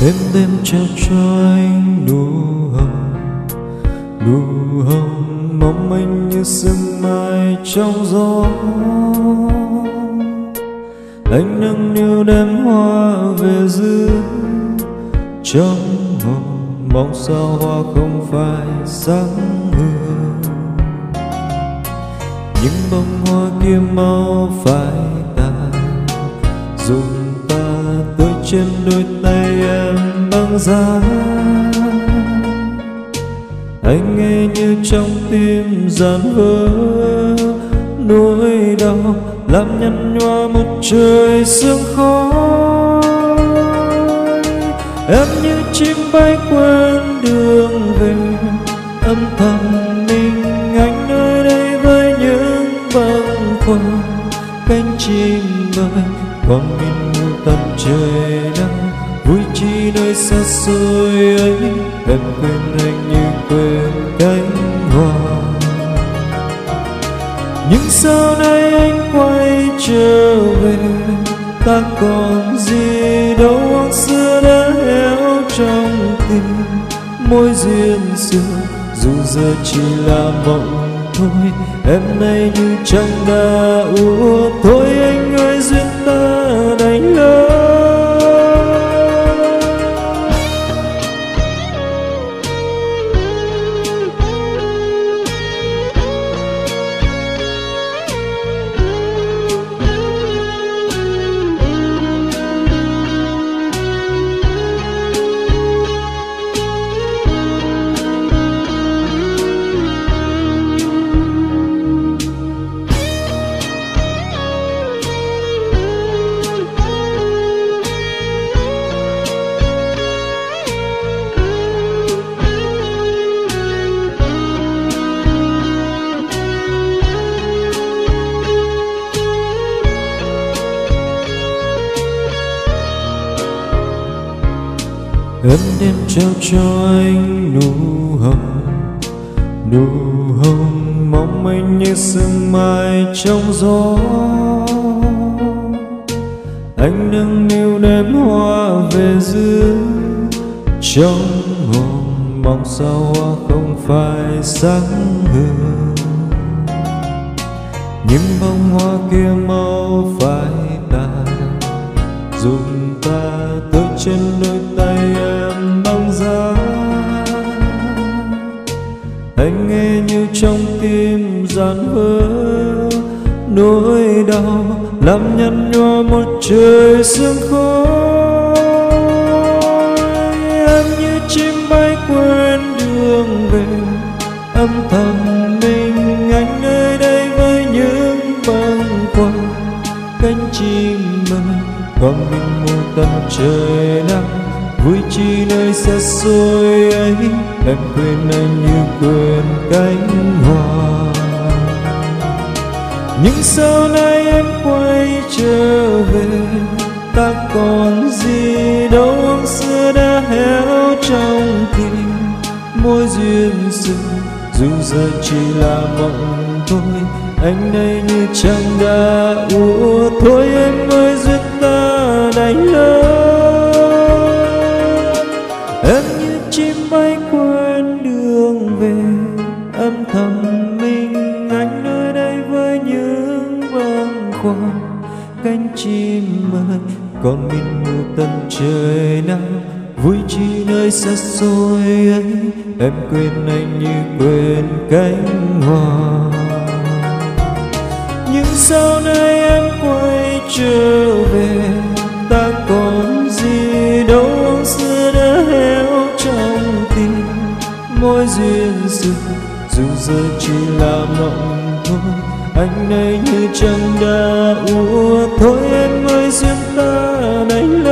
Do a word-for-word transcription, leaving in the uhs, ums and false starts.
Đêm đêm trao cho anh nụ hồng, nụ hồng mong manh như sương mai trong gió. Anh nâng niu đem hoa về giữ trong hồng, mong sao hoa không phải sáng mưa. Nhưng bông hoa kia mau phai tàn, dùng ta tới trên đôi tay em băng giá. Anh nghe như trong tim giàn vỡ, nỗi đau làm nhăn nhòa một trời sương khói. Em như chim bay quên đường về, âm thầm mình anh nơi đây với những bâng khuâng. Cánh chim ơi còn mình mù tận trời nắng, vui chi nơi xa xôi ấy. Em quên anh như quên cánh hoa. Nhưng sau này anh quay trở về, ta còn gì đâu hoang xưa đã héo trong tim. Mối duyên xưa dù giờ chỉ là mộng thôi, em nay như trăng đã úa. Thôi anh ơi duyên ta đành lỡ. Em đêm trao cho anh nụ hồng, nụ hồng mong manh như sương mai trong gió. Anh nâng niu đem hoa về giữ trong hồn, mong sao hoa không phải sáng hương. Nhưng bông hoa kia mau phai tàn, dùng ta tới trên đôi tay em băng giá. Anh nghe như trong tim giàn vỡ, nỗi đau làm nhăn nhòa một trời sương khói. Em như chim bay quên đường về, âm thầm mình anh nơi đây với những bâng khuâng. Cánh chim ơi còn mình mù tận trời nắng, vui chi nơi xa xôi ấy. Em quên anh như quên cánh hoa. Nhưng sau này em quay trở về, ta còn gì đâu hoang xưa đã héo trong tim. Mối duyên xưa dù giờ chỉ là mộng thôi, anh đây như trăng đã úa. Thôi em ơi duyên ta đành lỡ. Em như chim bay quên đường về, âm thầm mình anh nơi đây với những bâng khuâng. Cánh chim ơi còn mình mù tận trời nắng, vui chi nơi xa xôi ấy. Em quên anh như quên cánh hoa. Nhưng sau này em quay trở về, ta còn gì đâu hoang xưa đã héo trong tim. Mối duyên xưa dù giờ chỉ là mộng thôi, anh đây như trăng đã úa. Thôi em ơi duyên ta đành